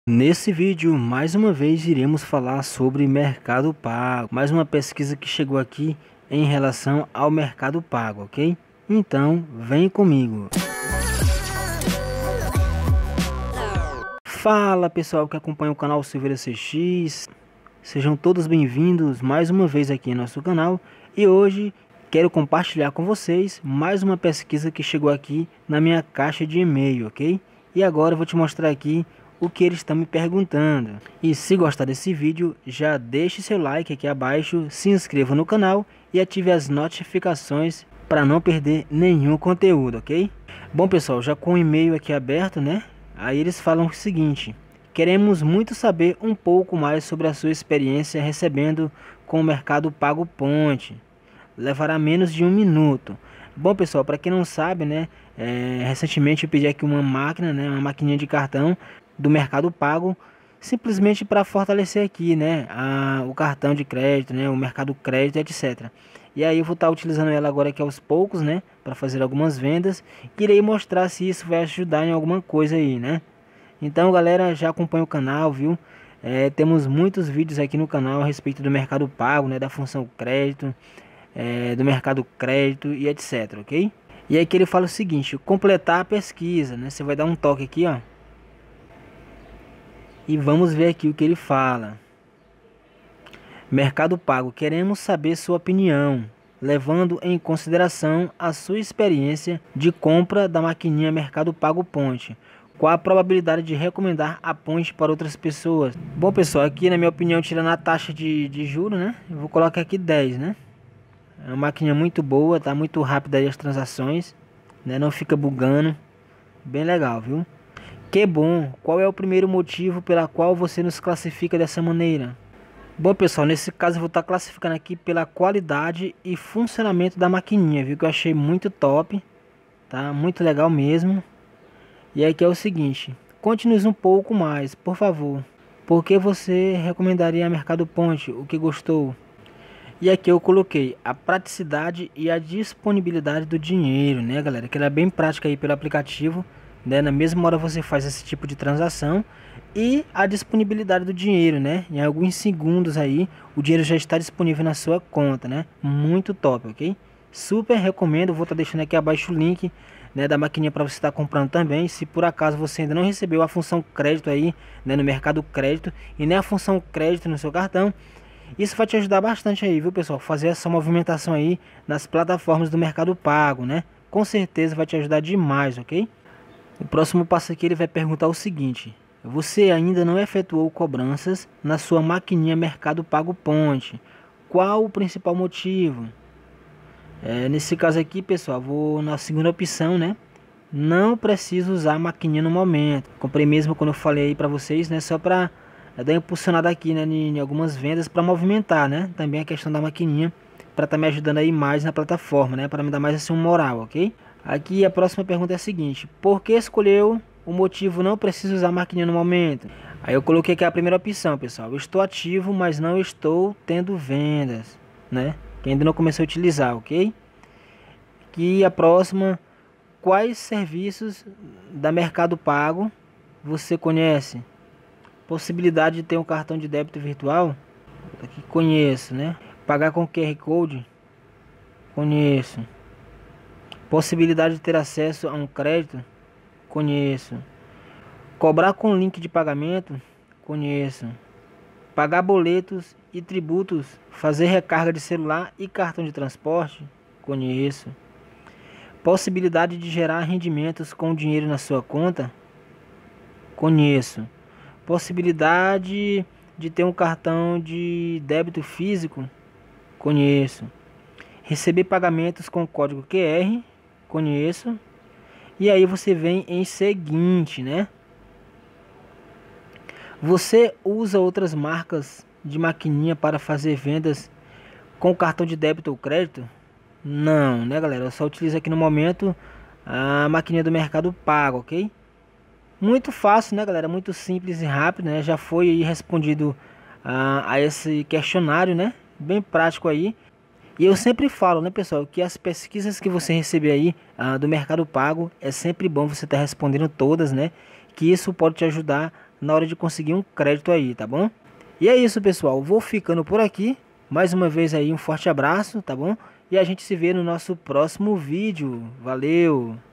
Nesse vídeo, mais uma vez, iremos falar sobre Mercado Pago. Mais uma pesquisa que chegou aqui em relação ao Mercado Pago, ok? Então, vem comigo. Fala pessoal que acompanha o canal Silveira CX. Sejam todos bem-vindos mais uma vez aqui em nosso canal. E hoje quero compartilhar com vocês mais uma pesquisa que chegou aqui na minha caixa de e-mail, ok? E agora eu vou te mostrar aqui o que eles estão me perguntando. E se gostar desse vídeo, já deixe seu like aqui abaixo, se inscreva no canal e ative as notificações para não perder nenhum conteúdo, ok? Bom pessoal, já com o e-mail aqui aberto, né? Aí eles falam o seguinte: queremos muito saber um pouco mais sobre a sua experiência recebendo com o Mercado Pago Ponte. Levará menos de 1 minuto. Bom pessoal, para quem não sabe, né? Recentemente eu pedi aqui uma máquina, né? Uma maquininha de cartão do Mercado Pago, simplesmente para fortalecer aqui, né, o cartão de crédito, né, o Mercado Crédito, etc. E aí eu vou estar utilizando ela agora aqui aos poucos, né, para fazer algumas vendas. Irei mostrar se isso vai ajudar em alguma coisa aí, né. Então galera, já acompanha o canal, viu? Temos muitos vídeos aqui no canal a respeito do Mercado Pago, né, da função crédito, do Mercado Crédito e etc, ok? E aí que ele fala o seguinte: completar a pesquisa, né, você vai dar um toque aqui, ó. E vamos ver aqui o que ele fala. Mercado Pago, queremos saber sua opinião, levando em consideração a sua experiência de compra da maquininha Mercado Pago Ponte. Qual a probabilidade de recomendar a Ponte para outras pessoas? Bom pessoal, aqui na minha opinião, tirando a taxa de juros, né? Eu vou colocar aqui 10, né? É uma maquininha muito boa, tá muito rápida aí as transações, né? Não fica bugando. Bem legal, viu? Que bom! Qual é o primeiro motivo pela qual você nos classifica dessa maneira? Bom pessoal, nesse caso eu vou estar classificando aqui pela qualidade e funcionamento da maquininha, viu? Que eu achei muito top, tá? Muito legal mesmo. E aqui é o seguinte: conte-nos um pouco mais, por favor. Por que você recomendaria a Mercado Ponte? O que gostou? E aqui eu coloquei a praticidade e a disponibilidade do dinheiro, né galera? Que ela é bem prática aí pelo aplicativo, né? Na mesma hora você faz esse tipo de transação. E a disponibilidade do dinheiro, né? Em alguns segundos aí o dinheiro já está disponível na sua conta, né? Muito top, ok? Super recomendo. Vou estar deixando aqui abaixo o link, né, da maquininha para você estar comprando também. Se por acaso você ainda não recebeu a função crédito aí, né, no Mercado Crédito, e nem a função crédito no seu cartão, isso vai te ajudar bastante aí, viu pessoal? Fazer essa movimentação aí nas plataformas do Mercado Pago, né? Com certeza vai te ajudar demais, ok? O próximo passo aqui ele vai perguntar o seguinte: você ainda não efetuou cobranças na sua maquininha Mercado Pago Ponte. Qual o principal motivo? Nesse caso aqui, pessoal, vou na segunda opção, né? Não preciso usar a maquininha no momento. Comprei mesmo quando eu falei aí para vocês, né? Só para dar impulsionada aqui, né? Em algumas vendas para movimentar, né? Também a questão da maquininha para estar me ajudando aí mais na plataforma, né? Para me dar mais assim um moral, ok? Aqui a próxima pergunta é a seguinte: por que escolheu o motivo não preciso usar a maquininha no momento? Aí eu coloquei aqui a primeira opção, pessoal. Eu estou ativo, mas não estou tendo vendas, né? Que ainda não comecei a utilizar, ok? Aqui a próxima: quais serviços da Mercado Pago você conhece? Possibilidade de ter um cartão de débito virtual? Aqui conheço, né? Pagar com QR Code? Conheço. Possibilidade de ter acesso a um crédito? Conheço. Cobrar com link de pagamento? Conheço. Pagar boletos e tributos, fazer recarga de celular e cartão de transporte? Conheço. Possibilidade de gerar rendimentos com dinheiro na sua conta? Conheço. Possibilidade de ter um cartão de débito físico? Conheço. Receber pagamentos com código QR? Conheço. E aí você vem em seguinte, né? Você usa outras marcas de maquininha para fazer vendas com cartão de débito ou crédito? Não, né galera? Eu só utilizo aqui no momento a maquininha do Mercado Pago, ok? Muito fácil, né galera? Muito simples e rápido, né? Já foi aí respondido a esse questionário, né? Bem prático aí. E eu sempre falo, né, pessoal, que as pesquisas que você receber aí do Mercado Pago, é sempre bom você estar respondendo todas, né? Que isso pode te ajudar na hora de conseguir um crédito aí, tá bom? E é isso, pessoal, vou ficando por aqui. Mais uma vez aí um forte abraço, tá bom? E a gente se vê no nosso próximo vídeo. Valeu!